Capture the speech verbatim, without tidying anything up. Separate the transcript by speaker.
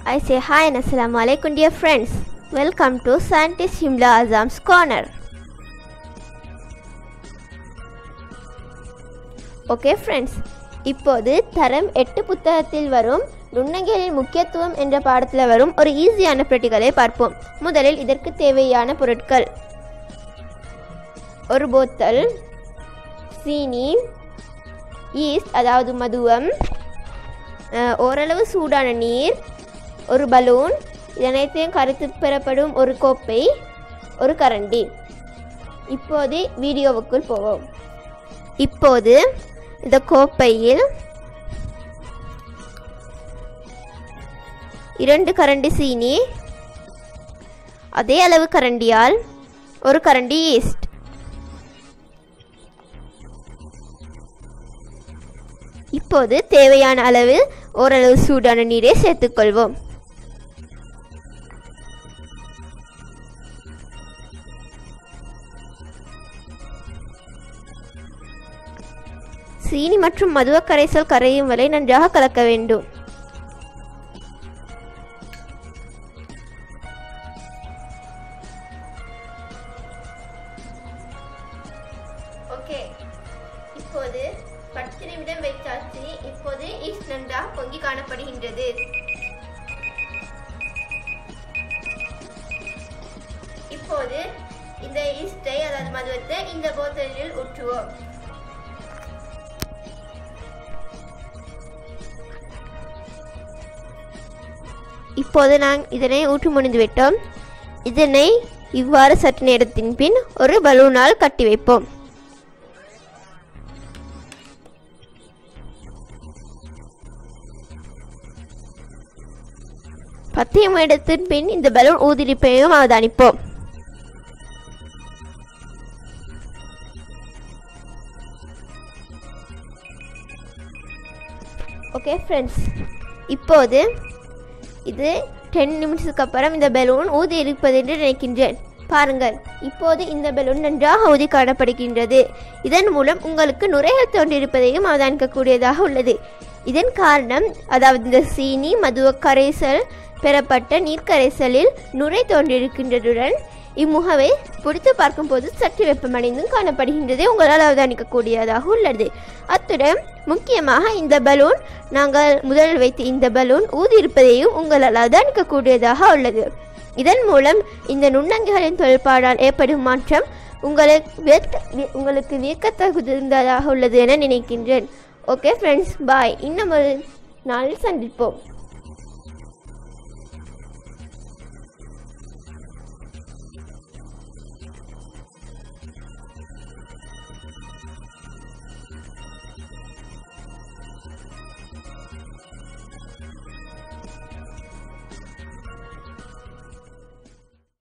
Speaker 1: I say hi and assalamu alaikum dear friends. Welcome to Scientist Shimla Azam's Corner. Okay friends, இப்போது தரம் எட்டு புத்தகத்தில் வரும் நுண்ணங்கிகளின் முக்கியத்துவம் என்ற பாடத்தில் வரும் ஒரு ஈஸியான பிராக்டிகலை பார்ப்போம். முதலில் இதற்கு தேவையான பொருட்கள்: ஒரு போத்தல், சீனி, ஈஸ்ட் அதாவது மதுவம், ஓரளவு சூடான நீர், ஒரு பலூன், இதனைத்தையும் கருத்து பெறப்படும் ஒரு கோப்பை, ஒரு கரண்டி. இப்போது வீடியோவுக்குள் போவோம். இப்போது இந்த கோப்பையில் இரண்டு கரண்டி சீனி, அதே அளவு கரண்டியால் ஒரு கரண்டி ஈஸ்ட், இப்போது தேவையான அளவு ஓரளவு சூடான நீரை சேர்த்துக்கொள்வோம். சீனி மற்றும் மதுவ கரைசல் கரையும் வரை நன்றாக கலக்க வேண்டும். ஓகே, இப்போது பத்து நிமிடம் வைத்தாச்சு. இப்போது ஈஸ்ட் நன்றாக பொங்கி காணப்படுகின்றது. இப்போது இந்த ஈஸ்டை அதாவது மதுவத்தை இந்த போத்தலில் ஊற்றுவோம். இப்போது நான் இதனை ஊற்றி முடிந்து விட்டோம். இதனை இவ்வாறு சற்று நேரத்தின் பின் ஒரு பலூனால் கட்டி வைப்போம். பத்து நிமிடத்தின் பின் இந்த பலூன் ஊதிரிப்பையும் அவதானிப்போம். ஓகே ஃப்ரெண்ட்ஸ், இப்போது இது டென் நிமிஷத்துக்கு அப்புறம் இந்த பலூன் ஊதி இருப்பது என்று நினைக்கின்றேன். பாருங்கள், இப்போது இந்த பலூன் நன்றாக ஊதி காணப்படுகின்றது. இதன் மூலம் உங்களுக்கு நுரைகள் தோன்றியிருப்பதையும் அவதானிக்கக்கூடியதாக உள்ளது. இதன் காரணம், அதாவது இந்த சீனி மதுவ கரைசல் பெறப்பட்ட நீர்க்கரைசலில் நுரை தோன்றியிருக்கின்றதுடன் இம்முகவை பிடித்து பார்க்கும் போது சற்று வெப்பமடைந்தும் காணப்படுகின்றது உங்களால் அவதானிக்கக்கூடியதாக உள்ளது. அத்துடன் முக்கியமாக இந்த பலூன், நாங்கள் முதலில் வைத்து இந்த பலூன் ஊதியிருப்பதையும் உங்களால் அவதானிக்கக்கூடியதாக உள்ளது. இதன் மூலம் இந்த நுண்ணங்கிகளின் தொழிற்பாடால் ஏற்படும் மாற்றம் உங்களுக்கு உங்களுக்கு வியக்கத்தகுந்ததாக உள்ளது என நினைக்கின்றேன். Okay friends, bye. இன்னும் ஒரு நாளில் சந்திப்போம்.